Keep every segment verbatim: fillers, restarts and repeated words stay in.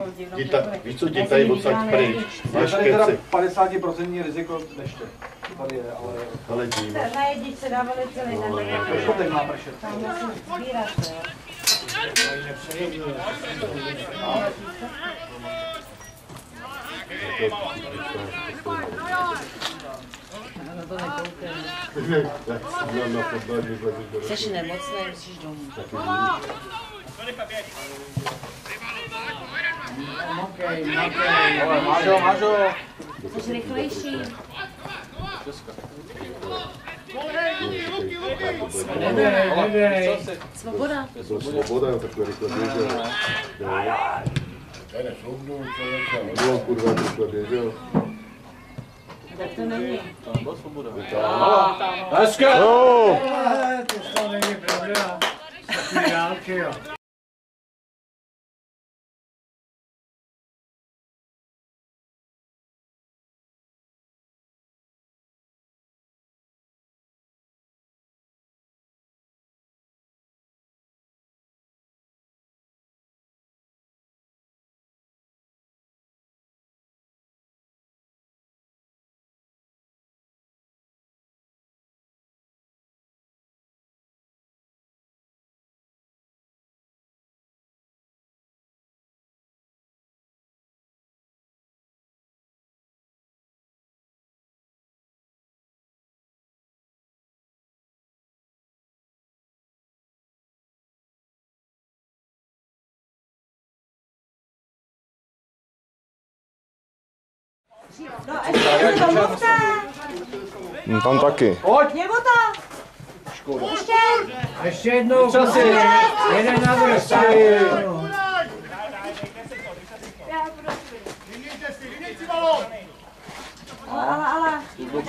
Víš co, ti tady odsaď pryč. Máš tady teda padesát procent riziko deště. Tady je, ale... Ale dím. Na jedič se dávali celý den. Trošku teď má pršet. Tam musím sbírat se, jo. No to nekoukej. Jsi nemocný, musíš domů. Makej, makej. Mážo, mážo. Jsi rychlejší. Nedej, nedej. Svoboda. To svoboda, jo, takhle rychle běžel. No, kurva, rychle běžel. Tak to není. Tam byla svoboda. Hezké! To tam není pravda. Takový dálky, jo. No ještě to mluvte. No, tam taky. Pojď! Něvota. Ještě. A ještě jednou, prosím. Jeden návrh. Ale, ale, ale.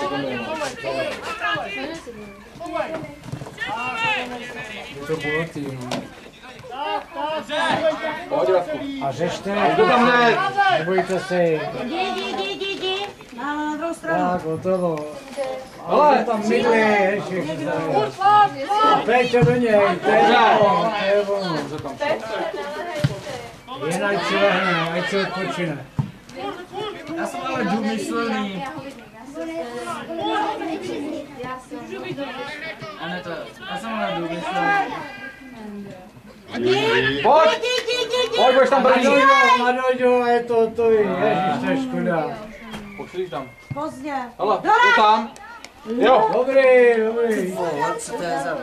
To bylo tým. A řešte, nebojte se. Jdi, jdi, jdi, jdi, jdi. Na, na druhou stranu. Tak, gotovo. Ale tam mydlí, ještě se tady. Pejte do něj, to je ono, to je ono. Jen ať si lehne, ať si odpočine. Já jsem ale důmyslný. A ne to, já jsem ale důmyslný. Pojď! Jdi, jdi, jdi, jdi. Pojď, budeš tam brní. Madoďo, je to to, ježiš, to je škoda. Pošlíš tam. Pozdě. Hele, je tam. Jo. Dobrý, dobrý. Co to je za...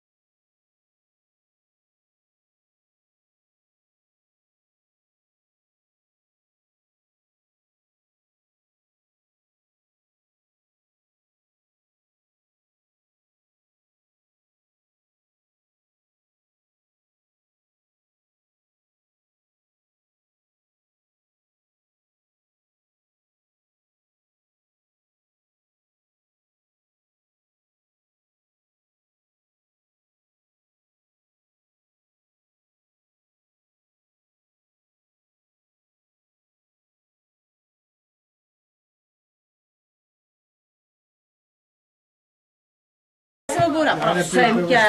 Svoboda, prosím tě.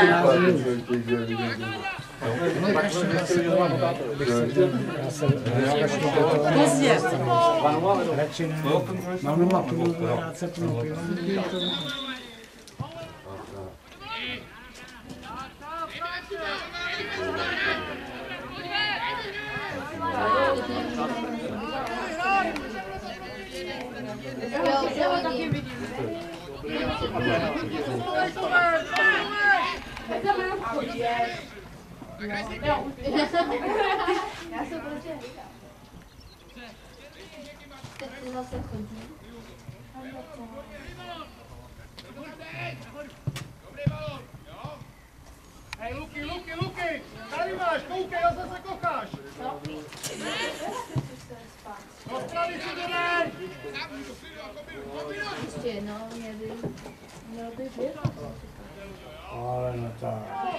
Pozdě. Radši ne. Mám doma půl, rád se půl piva. Já se prostě teď to zase chodí. Hej, Luky, Luky, Luky! Tady máš, koukej, já zase kocháš! Do strany si to dej! Ještě jednou, měl by, měl by být. Ale no tak.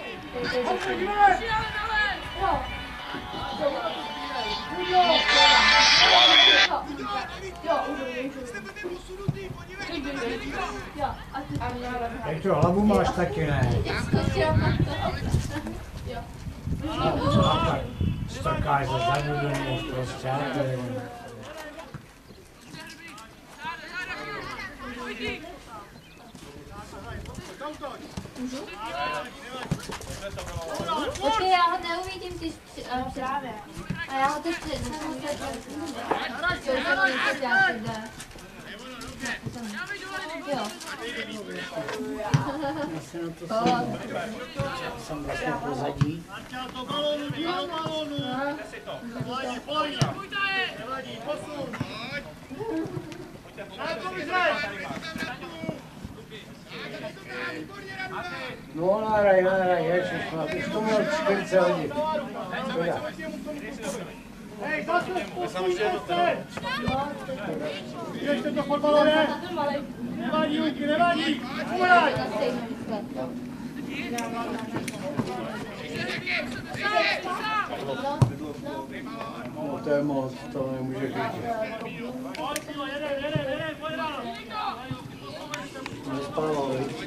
Jak to hlavu máš taky, ne? Strkáš se za domů prostě. Počkej, já ho neuvidím, ty právě. A já ho teď nesmím se to jo. Jsem vlastně pozadí. To balónu, díl balónu. Nevadí, pojď. Nevadí, posun. Tak to vyhraj. No, nahraj, nahraj, ježiš, abych to měl čtyřicet hodin. Hej, zase posun, zase. Ještě to pod balónem. Nevadí, Luky, nevadí. Uhraj. No, to je moc, to nemůže být. Nespával, víš?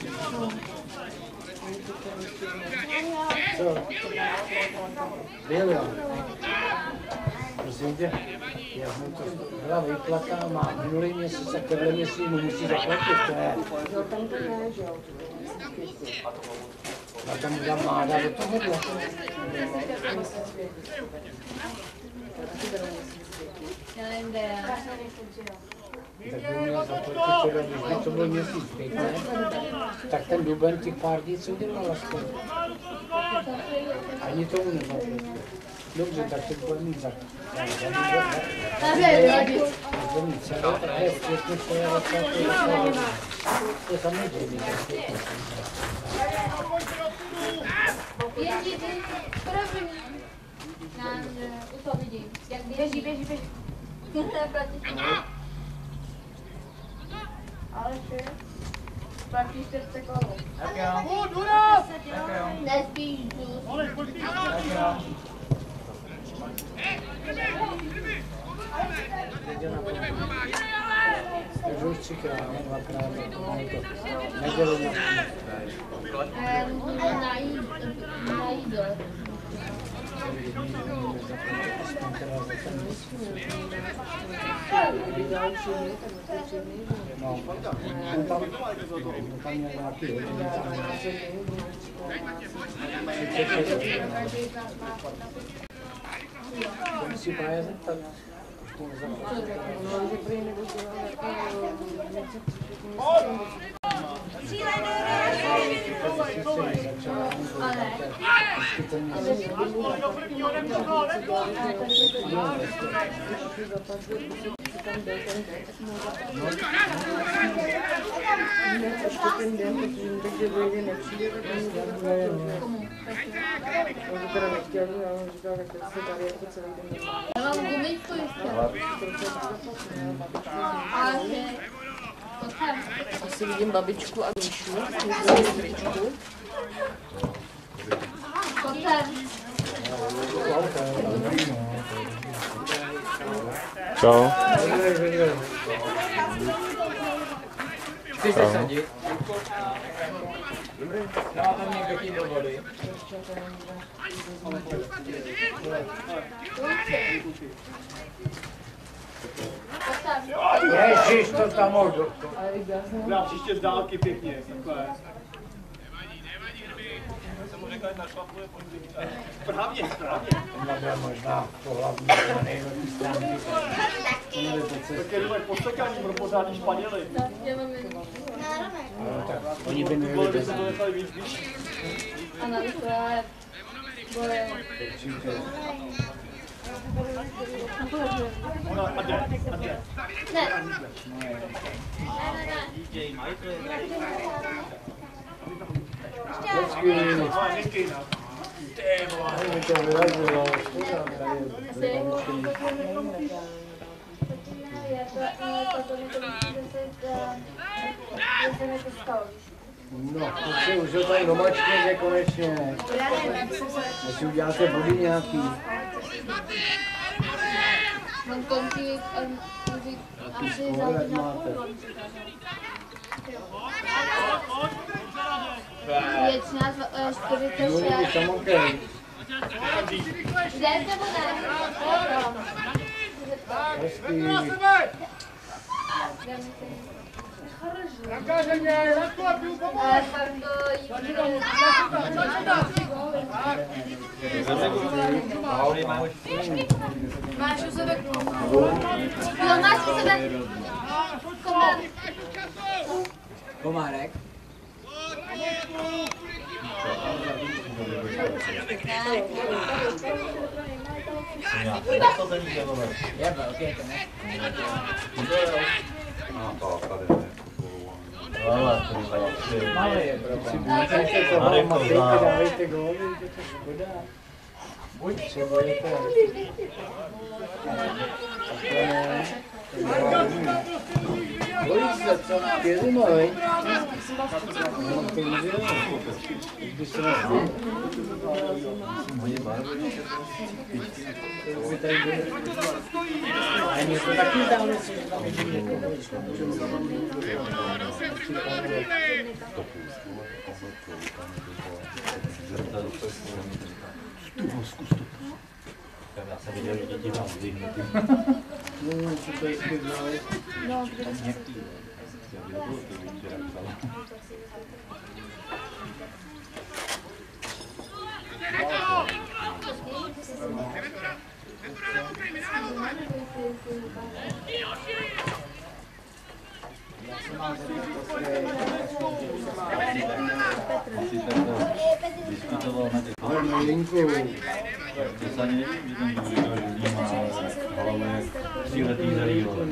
Co? Byl jo. Prosím tě, já jsem to byla výplata, má minulý měsíc a tenhle měsíc mu musí zaplatit, to je. No tam to je, že jo. A tam byla máda do tohohle. Já nevím, kde je. Tak by měl zaplatit teda, když by to byl měsíc pěkně, tak ten duben těch pár dní co dělal aspoň. Ani tomu nezaplatil. Dobře, tak to bude mít za... Bude mít celé, takhle v květnu se je rozplatil. To je samozřejmě. Jezdí, ty první. Na, u toho vidím. Jak běží, běží, běží. Ale že? Platí čtyřicet kolo. Tak jo. Půjď, Dura! Tak jo. Nespíš, Olej, pojď, ty. Tak jo. Takže už třikrát, ne dvakrát. Nedělu na Na jídlo. No, on tam, on tam měl nějaký hodiny. To musí právě zeptat. No, že prý nebo ještě ten den, takže dojde nepřijde, tak ani on to teda nechtěl, ale on říkal, tak se tady jako celý den. Já mám gumičku ještě. Ale že... Asi vidím babičku a Míšu, v tričku. Koter. Čau. Chceš se sadit? Já tam někdo chýl do vody. Ježiš, to tam mohl. Dá příště z dálky pěkně, takhle. Právě, právě. Tohle možná to hlavní, to nejlepší stránky. Tak je to posekání pro pořádný Španěli. Tak oni by měli bez to nechali víc víc. A navíc to je... Boje. Ona, a jde, a jde. Ne. Ne, ne, ne. Počkej, Ale Niky, no. mi to vyrazilo. No, to si už ho tady domačkněte konečně. Až si uděláte body nějaký. Mám končí... Asi Jak máte? je třináct čtyřicet No, šest. jsem okej. Jdeš nebo ne? Hezký. Na sebe! Brankáře měj, Radko, a půl pomoc! Ale pak to jí Máš u sebe Jo, máš u sebe komár. Komárek. Je velký, to ne? Malý je problém. Dávejte góly, dávejte góly, to je škoda. Buď potřebujete. Bojí se, co? Pěli malej. No, to může. Když se nás by tady byli. A mě to taky dáme, že tam je Já jsem viděl, že děti mám zdvihnutý. No, to je skvělé. No, kde Diskutoval na těch Linku. to se ani nevím, že ten důvod říkal, že ní má hlavu jak tříletý zelí, vole.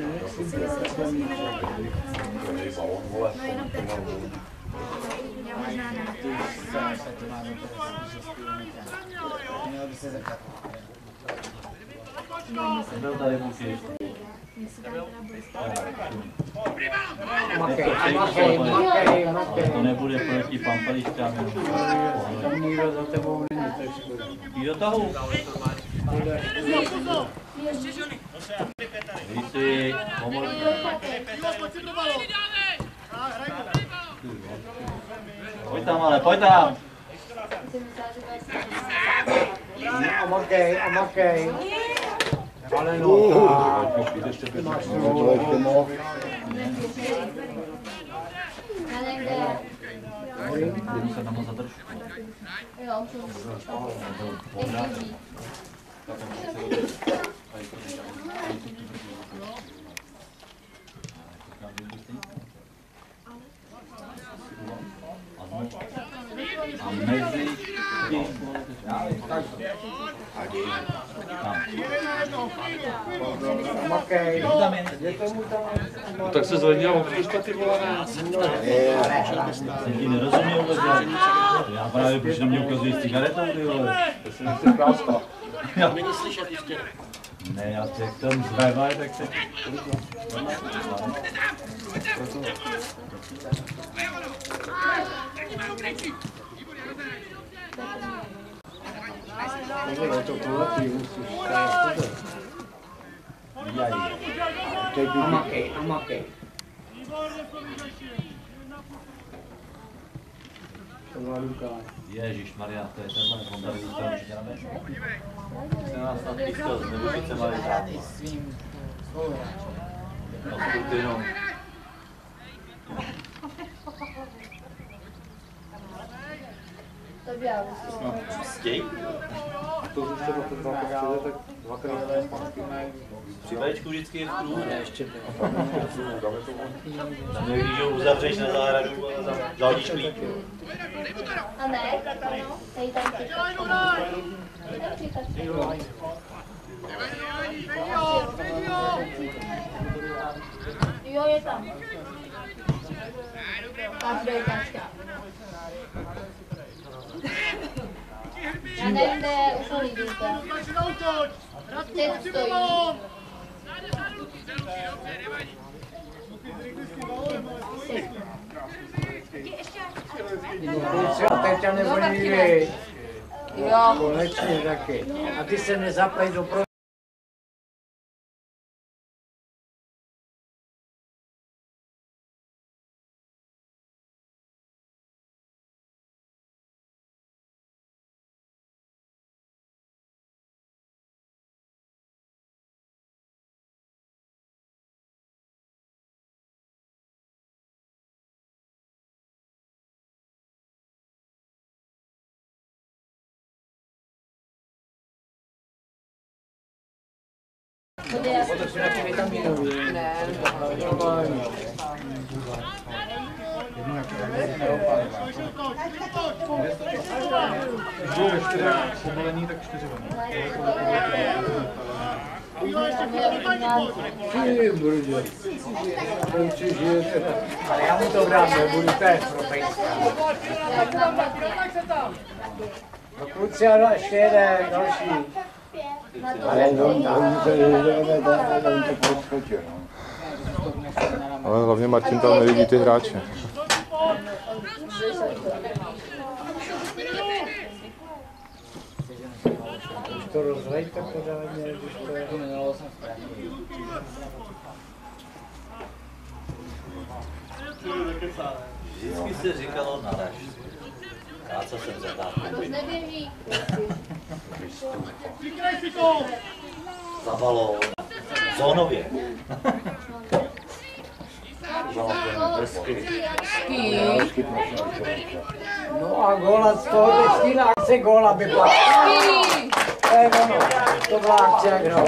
Byl tady muži ještě. Makej, makej, makej, makej. To nebude proti pampeliškám, jenom Tam nikdo za tebou není, to je škoda. jdi do tahu. Víš si, pomoc. Pojď tam ale, pojď tam. A makej, a makej. Ale no, tak. Máš no. Já někde. Jdu se tam za držku. Jo, už jak běží. A mezi tím... Makej. Je tomu tam. No, tak se zvedni a obříška ty vole, ne? Jsem ti nerozuměl vůbec, já právě proč na mě ukazuješ cigaretou, ty vole. To si nechci krásta. Není slyšet ještě. Ne, já tě jak tam zvevaj, tak se... Je to kulatý, musíš. Jaj. A makej, a makej. To byla Lukáš. Ježišmarja, to je tenhle, on tady zůstal určitě na mešu. Se nás snad pískal, nebo více malý hrát. Svým spoluhráčem. No furt jenom. To by já vysvětlila. Čistěj? To už ještě do dva přijde, tak dvakrát zpátky. Při vaječku vždycky je v kruhu, ne? Ještě to. Tam je, když ho uzavřeš na zahradu a tam zahodíš klíč. A ne, ano, tady tam čekáš. Tady čekáš. Jo, je tam. Každý tačka. Já nevím, kde je úplný důka. Teď stojí. Kluci, a teď tě nebolí, viď? Jo. Konečně taky. A ty se nezaplej do pro... To jsou nějaký vitaminový. Ne, Normální. Když budou ve čtyřech povolení, tak čtyři vem. Ty brudě. Končí žijete. Ale já mu to brát nebudu, to je profejská. No kluci, ano, ještě jeden, další. Ale on, on se jde, on to podskočil. Ale hlavně Martin tam nevidí ty hráče. Už to rozlejte pořádně, když to je... Minulou jsem správně. Vždycky se říkalo na lež. Já co jsem zatáhl. Už neběží. Za balón. Zónově. Brzky. No a góla z toho stína akce góla by byla. To je ono, to byla akce jak hrál.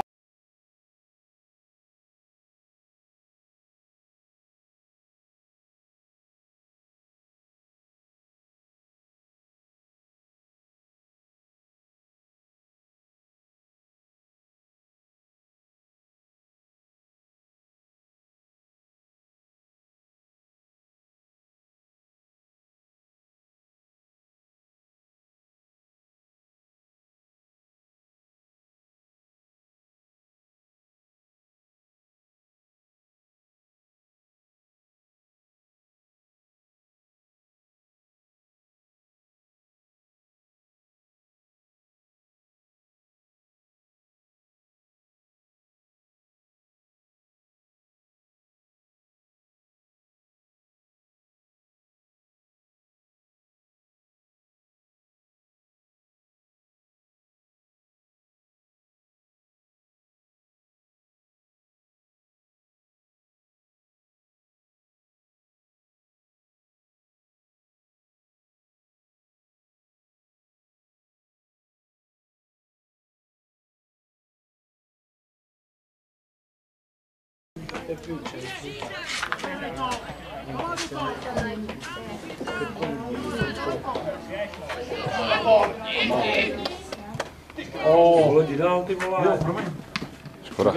Oh, lidi dál, ty vole. Škoda.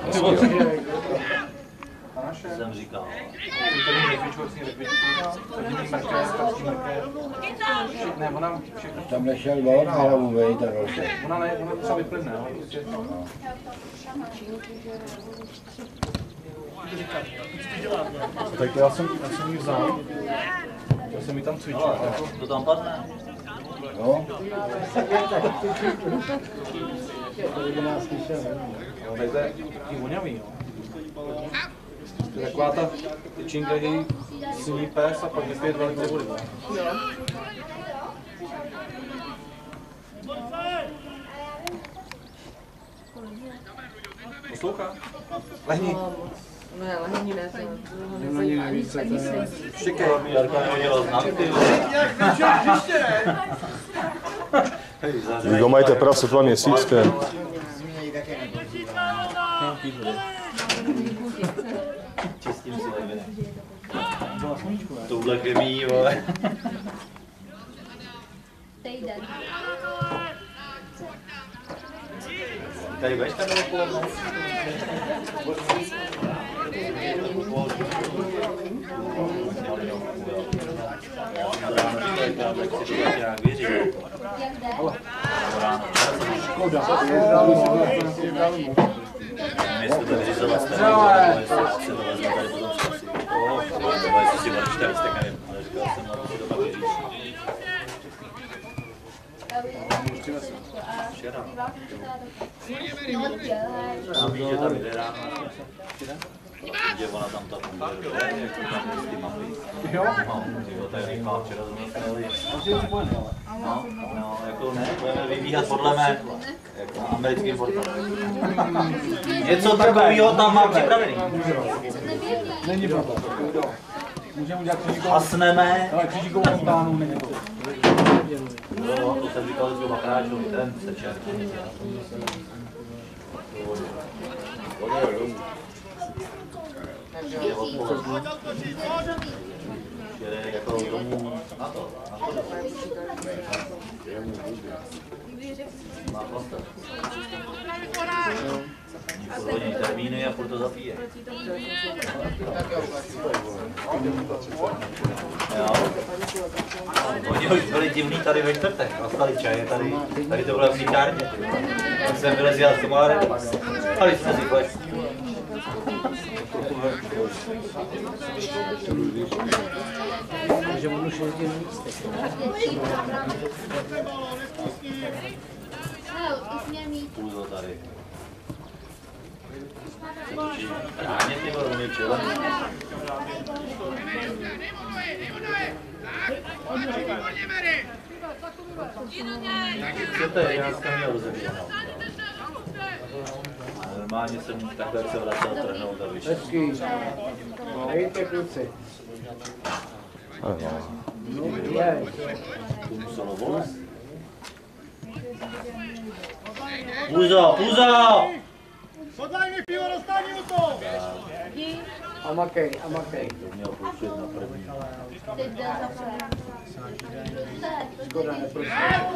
Jsem říkal. Ne, ona všechno. Tam nešel on na hlavu, vej, ten roste. Ona ne, ona třeba vyplyne, ale prostě... Tak já jsem, já jsem ji vzal. Já jsem ji tam cvičil. No, to tam padne. No. Ale to je taky voňavý, jo. To je taková ta tyčinka, její syní pes a pak vypije dva litry vody. Poslouchá? Lehni. Ne, lehni ne, to No, ani nevíce, to je... Štěkej. Jarka nehodila známky. Vy ho mají teprve sotva měsíc, ten. Čistím si leviny. Touhle chemii, vole. Týden. Tady budeš tam odpoledne? Jestli to vyřizovat jste, jestli to vezme tady potom zkazí. Nebo jestli si budeš čtyři, tak nevím, ale říkal jsem, aby si to pak vyříct. Včera. A víš, že tam jde ráno. Že ona tam ta funguje, jak to tam z ty mapy. Jo? No, tyjo, to je rychlá, včera jsme jeli. No, no, jako ne, budeme vybíhat podle mé, jako na americkým portálu. Něco takového tam mám připravený. Není problém. Můžeme udělat křížíkovou. Hasneme. Ale křížíkovou fontánu není to. Jo, to jsem říkal vždycky Bakráčovi, ten seče. vodě. Je odpoledne. Jede jako domů na to, na to. Má postel. Oni termíny a furt to zapíje. Jo. Oni už byli divný tady ve čtvrtek, nastali čaje tady, tady to bylo v síkárně. Tak jsem vylezl z komáre, ale jsme si flex. Takže on už jezdí na místech. Půzo tady. Ráně ty velmi čele. Co to je? Já jsem měl rozeběhnout. Normálně jsem takhle se vracel trhnout a vyšel. Hezký. Dejte kluci. No, je. Tu muselo volat. Půzo, půzo! Podaj mi pivo, dostani mu to! A makej, a makej. To měl půjčit na první. Škoda, neprosím.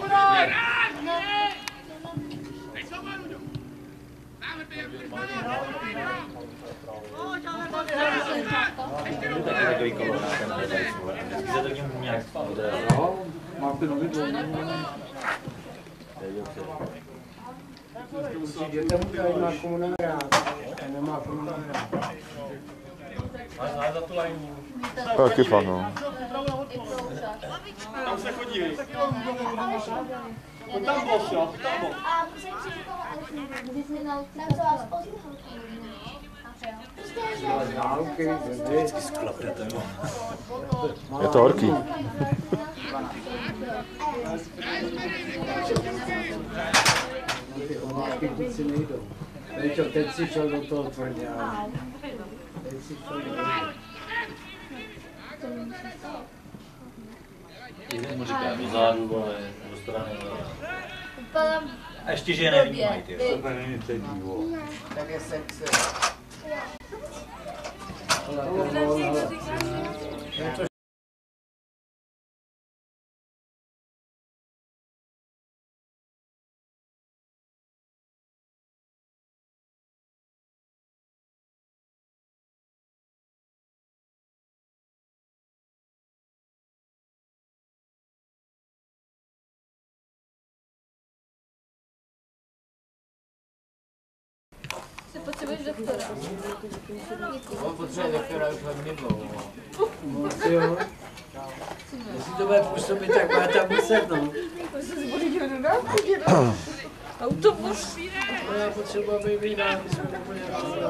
To je takový kolonáka na vedajcu. Vždycky se to k němu nějak odrazí. No, máte nový dlouho. To je dobře. Přijděte mu tady má komu nahrát. A nemá komu nahrát. Máš za tu lajnu. Taky fakt, no. Tam se chodí, víš? Tam boš, jo? Tam boš. Dálky, zde. Sklapnete, no. Je to horký. Ty omáčky teď si nejdou. Teď, teď si šel do toho tvrdě. Teď si šel do toho. Jeden mu říká do zádu, ale do strany. A ještě, že je nevnímají, ty. To není teď vývoj. Tak je sexy. Potřebuješ doktora. On potřebuje doktora už velmi dlouho. Moc jo. Jestli to bude působit, tak má tam muset, no. Autobus. Já potřebuji, aby vyhrál, my jsme úplně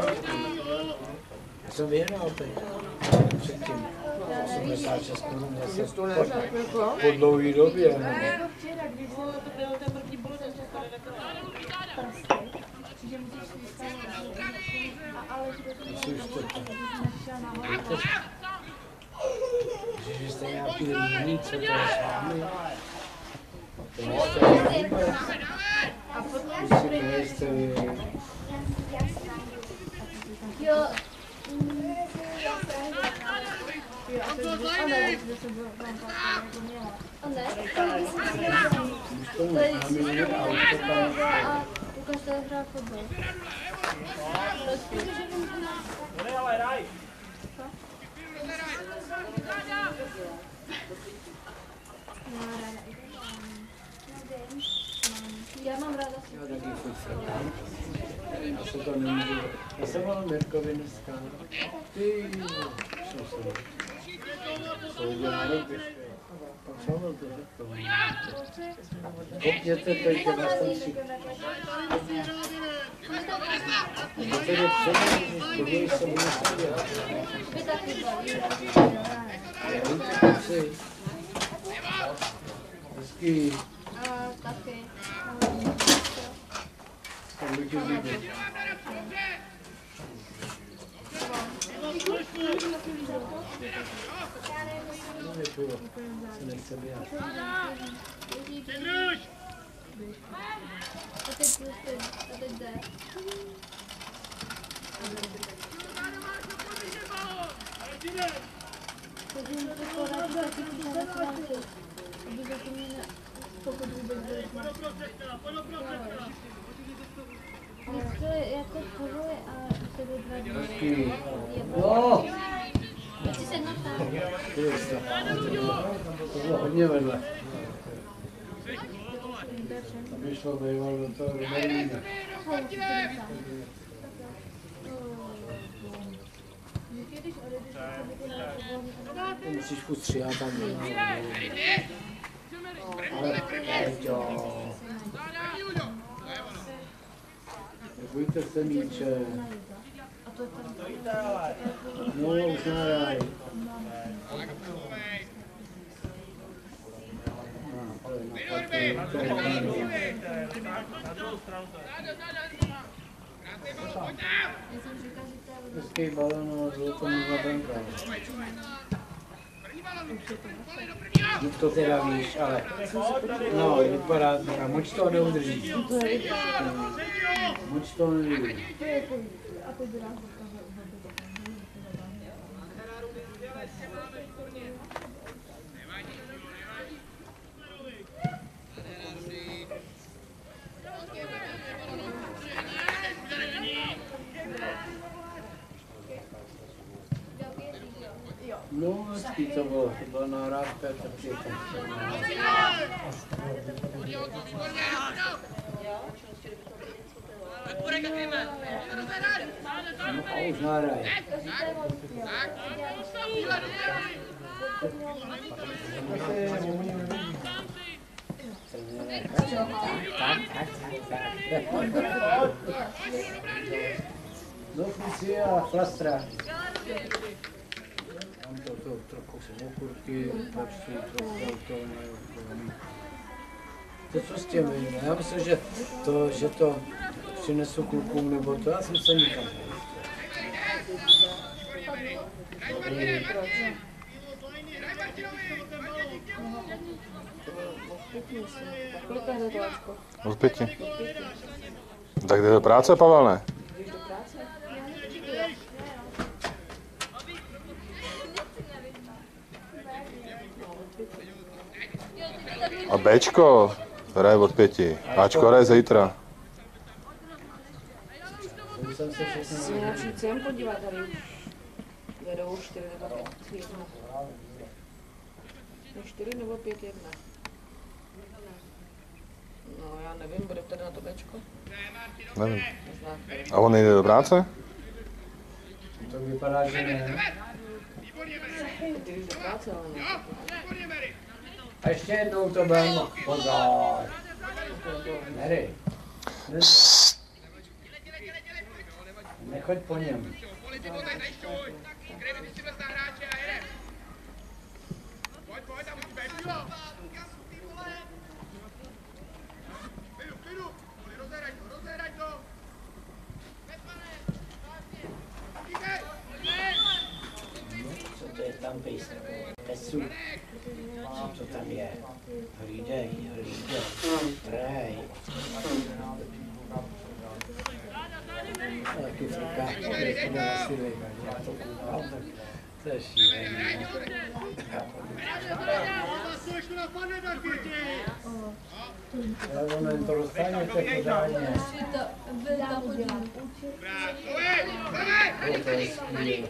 Já jsem vyhrál teď. Předtím. osmdesát šest korun zase po dlouhý době. Že jste nějaký jiný, co to je s vámi? To jste vůbec. Jestli to jste vy. Jo. Už to necháme jít a už to tam. Lukáš tady hrál fotbal. Já mám ráda. Já taky furt. Já se to nemůžu. Já jsem volal Mirkovi dneska. Ty, co jsem. Co udělal, pak jsem to řekl. Kopněte teď na stanci. To je předtím, když se bude stavět. Vy taky baví. Já víte, kluci. Hezký. Taky. Tam by ti líbit. No je pivo. Se nechce běhat. A teď prostě, a teď jde. Takže jim to poradí taky přišel na svátky. Aby zatím mě ne... Pokud vůbec bude to je jako povoje a to je dva dny. No! Chci se jednou tam. To bylo hodně vedle. Aby šlo býval do toho Berlína. To musíš furt stříhat tam. Ale Peťo. Nebojte se míče. No, už nahraj. Hezký balon, ale to možná branka. No to teda víš, ale no, vypadá, a moč toho neudrží. Moč toho neudrží. No, hezký to bylo, to byla nahrávka, tak je to. No a už nahraj. No, kluci a flastra. Mám to, to trochu samokurky, počty, trochu to mají. To co s těmi, já myslím, že to, že to přinesu klukům nebo to, já jsem se nikam Od pěti. Tak jde do práce, Pavel, ne? A Bčko hraje od pěti. Ačko hraje zítra. Se nějaký cen podívat, tady už jedou čtyři nebo pět jedna. čtyři nebo pět jedna. No já nevím, bude tady na to Bčko? Nevím. A on nejde do práce? To vypadá, že ne. Ty jdeš do práce, ale ne. A ještě jednou to byl pozor. Mary. Nechoď po něm. Co to je tam pejs? Pesu. Co tam je? Hlídej, hlídej. Rej. Taky frká. To je šílený. Ale ono jen to dostanete pořádně. To je skvělé.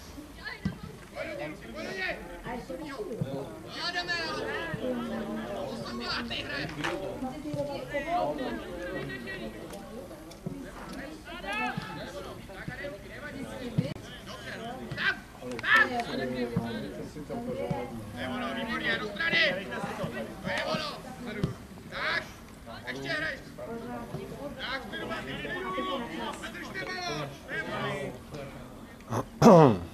Nevono, výborně, do strany! To je ono! Tak, ještě hraj! Tak, stylovat! Zadržte balón! To je ono!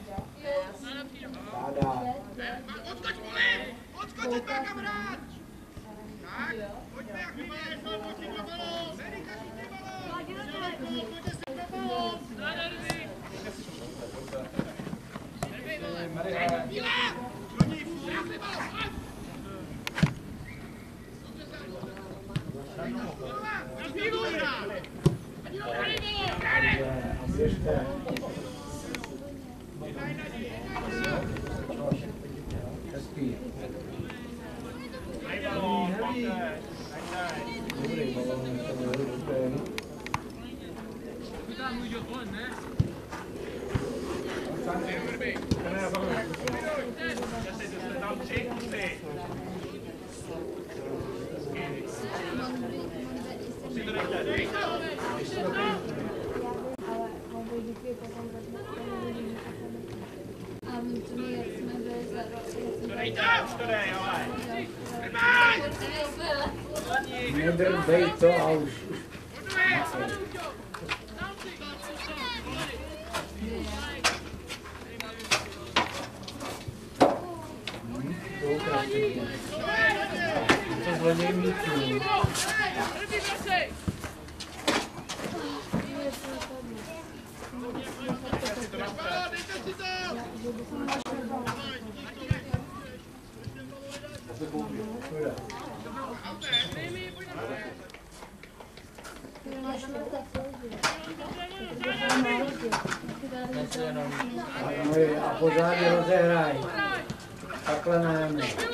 Odskoč, volím! Odskočit má kamarád! Tak, pojďme, jak mi je! Pojďte do balón! Erika, chytě balón! Pojďte si do balón! Bílá! Do ní, krásný balón! Hezký. Dobrý balón, to je dobrý. Nedrbej to a už. To zvoněj mítnu. A pořádně rozehraj. Takhle ne.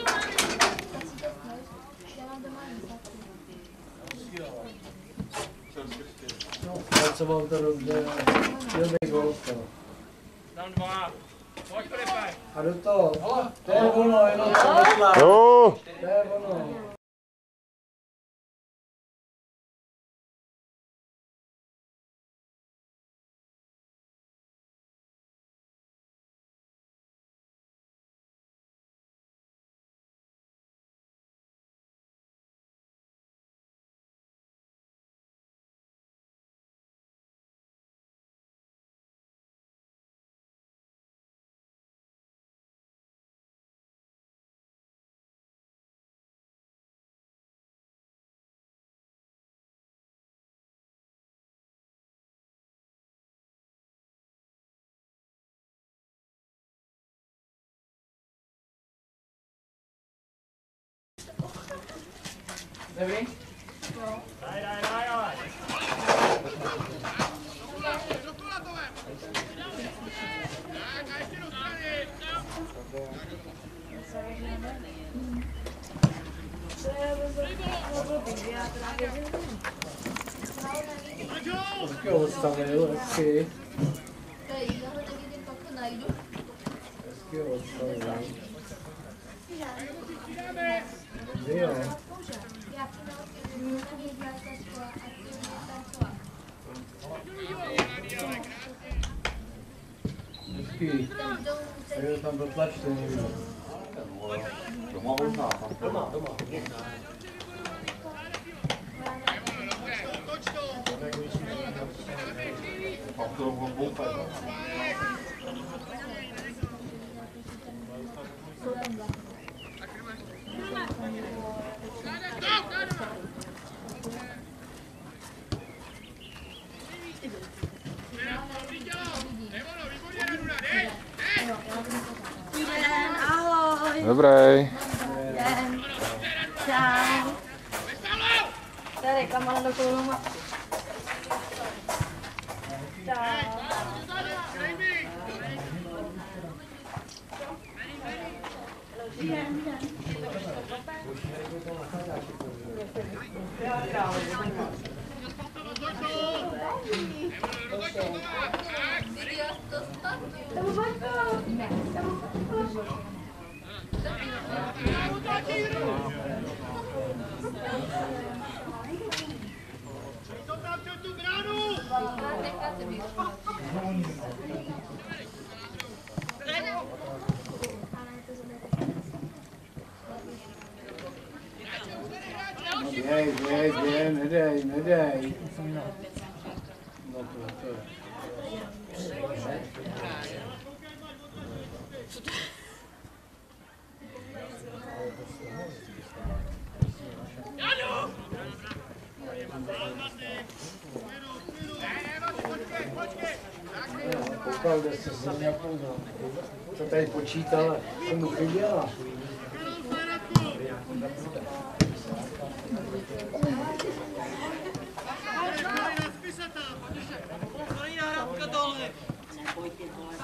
No, pracoval to dobře. Dobrý gol z toho. Tam dva. Pojď, Filipe. A do toho. To je ono, jenom to vyšla. Jo. To je ono. Dobrý? Jo. Daj, daj, daj, ale. Dokola to vem. Tak, a ještě do strany. Hezky odstavil, hezky. Tady, já ho nevidím, pak to najdu. Hezky odstavil. Jo. Hezký. Jo, tam dotlačte někdo. Doma možná. Doma, doma. Mám to rovnou boupet. Dobrý. Čau. Tady, kamala do koloma. Čau. Běj, běj, běj, nedej, nedej. No to, to. Koukal, kde jsi se mě poznal. To tady počítal, jsem mu chyběla.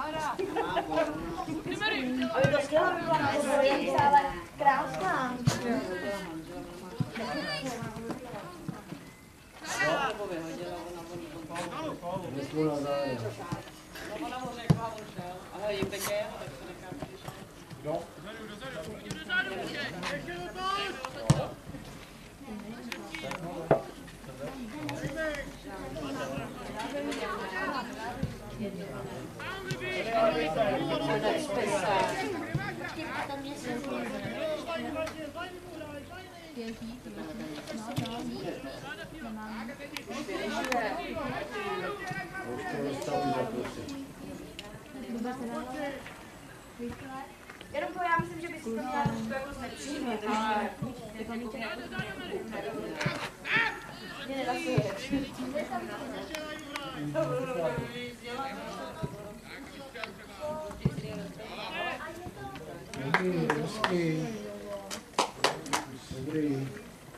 Ale dostala by byla ale krásná. Nesmů na zájem. Jo. Jenom to já myslím, že by si to měla trošku jako znepříjemně, ale mě nedasuješ. Dobrý, hezký. Dobrý.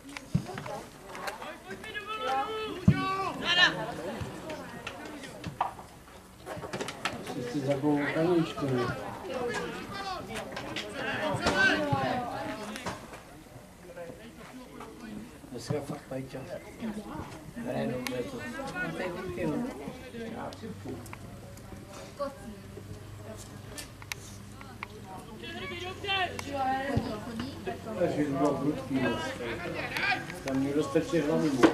Jsi za takovou kaníčku, ne? Dneska fakt mají čas. Ne, dobře to. Tady vůdky, no. Já si půjdu. Takže dva prudký dneska. Tam někdo strčí hlavy mu.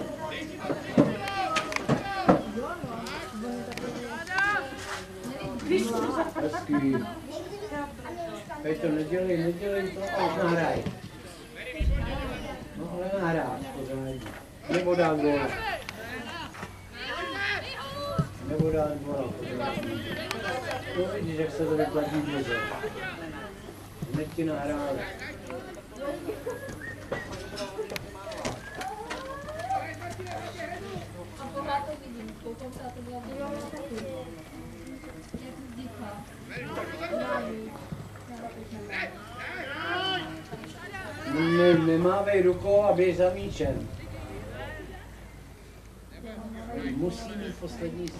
Hezký. Teď to nedělej, nedělej to a už nahraj. No ale nahrát pořádně. Nebo dát góla. Nebo dát góla pořádně. No vidíš, jak se to vyplatí dlouho. Hned ti nahráli. Ne, nemávej rukou a běž za míčem. Musí mít poslední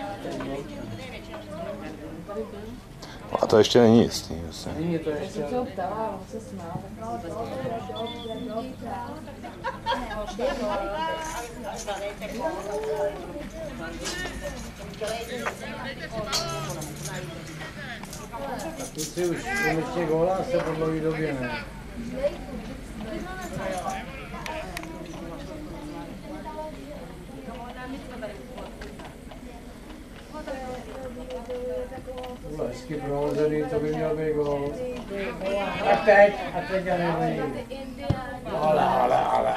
A to ještě není jistý. Vlastně. Není to ještě. Co ptala, on se smál. Ty si už konečně góla se po dlouhé době ne. Tohle hezky prohozený, to by měl být gól. A teď, a teď já nevím. Ale, ale, ale.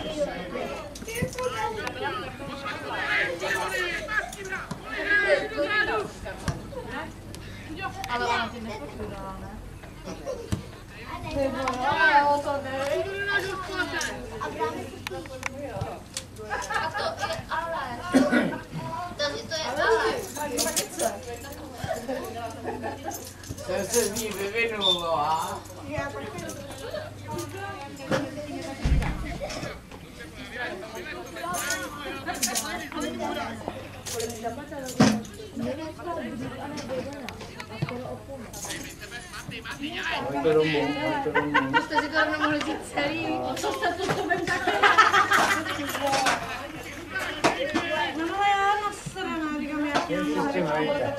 Ale ona ty nepočudala, ne? Ty vole, jo, to ne. A právě a to je ale. To, to je ale. Jsem se z ní vyvinul, no a? Pojďte domů, pojďte domů. To jste si to nemohli říct celý. Co jste to to vem takhle? No ale já nasraná, říkám, já Jen si s tím hrajte.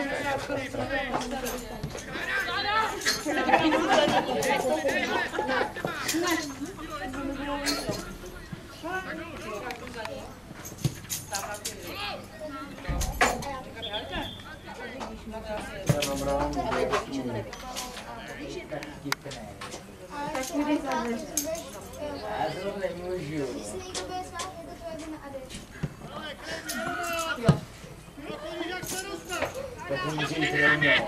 Já mám rámu. Tak mi dej záleží. Já to nemůžu. Tak to musí jít rovně.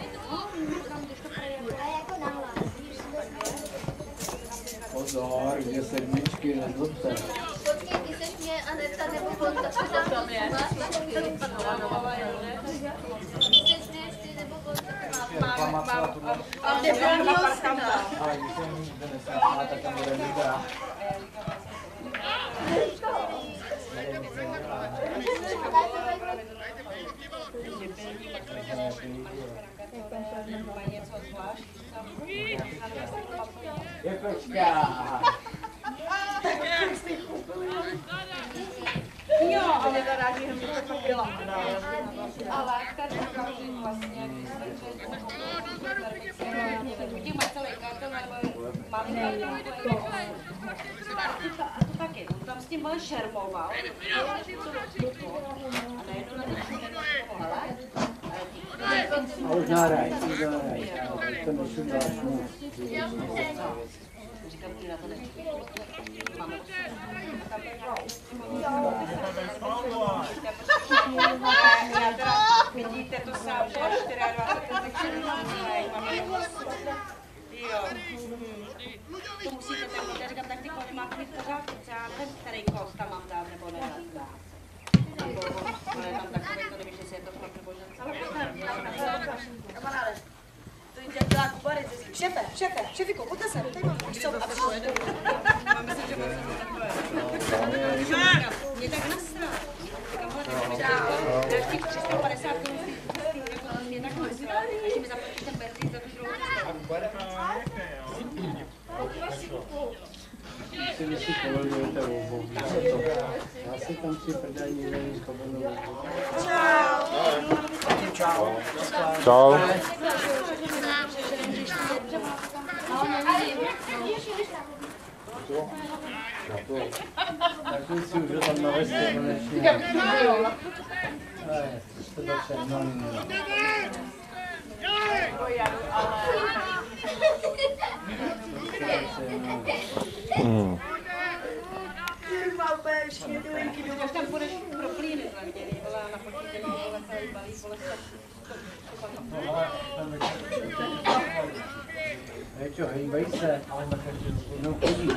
Pozor, kde sedmičky, nezlobte. Počkej, ty seš mě a neta nebo konta. Co tam je? Ty seš mě ještě nebo konta. Mám, mám, A ty byl vlastně. ale když jsem jí donesla, tak tam bude líbá. Jo, ale zaráží, že to pak byla. Ale tady vlastně, když jsme těch mají celý karton, nebo máme karton, a to taky, on tam s tím byl šermoval, a najednou na to pomohla. A už nahraj, už nahraj, to nešlo další. Říkám, ty na to nečekaj. Já teda vidíte to sám, že dvacet čtyři jo. To musíte ten kód, já říkám, tak ty kódy máte mít pořád, já nevím, který kód tam mám dát nebo nedát. Ale tam takový, to nevíš, jestli je to fakt nebo že... Kamaráde, to jde dělá Kubary, šefe, šefe, šefiku, pojďte sem, tady mám, co, a přišlo jeden. Mám myslím, že bude se takové. Mě tak nasral. Já těch tři sta padesát korun mě tak nasral, ještě mi zaplatíš ten benzín za tu druhou Si vy si povolujete obou. Já si tam si prdaj někde nic povolujete. Čau. Čau. Tak si už tam navesti konečně. To dobře, no, no. Hmm. Až tam půjdeš pro klíny za mě, vole, na počítě, vole, celý balí, vole, Hej čo, hejbej se, no chodíš.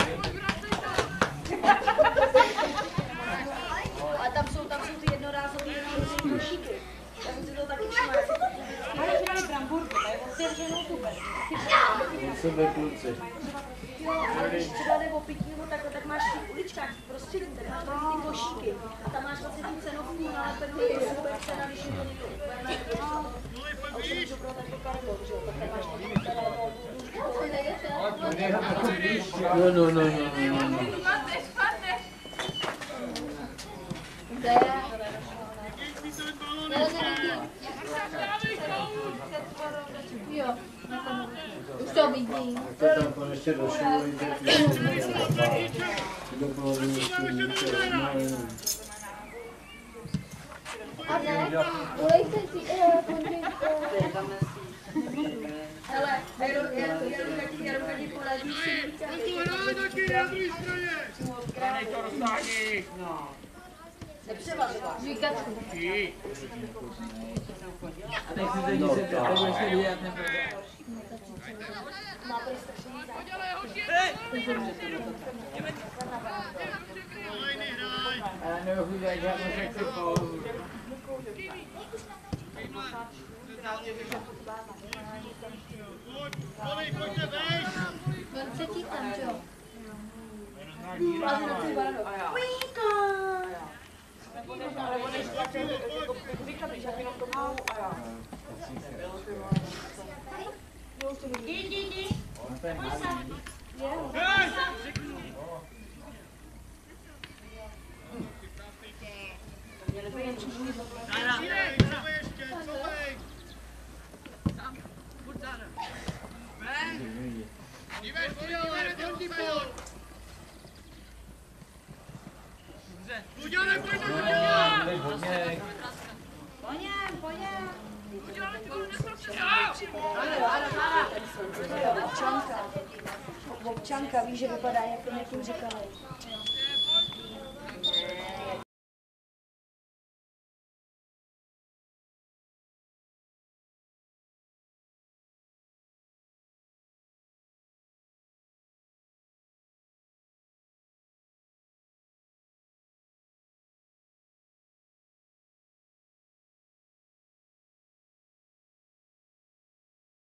Ale tam jsou, tam jsou ty jednorázové košíky. Já jsem si to taky všimla. ale žrali bramburky, to je otevřenou super. Na sebe kluci. Jo, ale když třeba jde o pití, no tak, tak máš v těch uličkách prostředí, tak máš takový ty košíky. A tam máš vlastně tu cenovku nalepenou, to je super cena, když je to někdo úplně na jedno. A už jsem dobrou takovou karbon, že jo, tak tam máš takový teda No, no, no, no, no, no. Jo, už to vidím. To tam konečně došlo, jde do poloviny s tím více, no, jenom. A ne, volejte si, eh, hele, jedu, jedu, jedu, jedu, jedu, jedu, poradí si více. Žvíkačku. A teď si teď se to ještě vyjat nebo... Ale neuchudaj, žádnou sekci pauzu. Ven třetí tam, čo? Ale on ještě tak říkat, že jenom to má a já. Jdi, jdi, jdi. Občanka, víš, že vypadá, jak to někým říkali.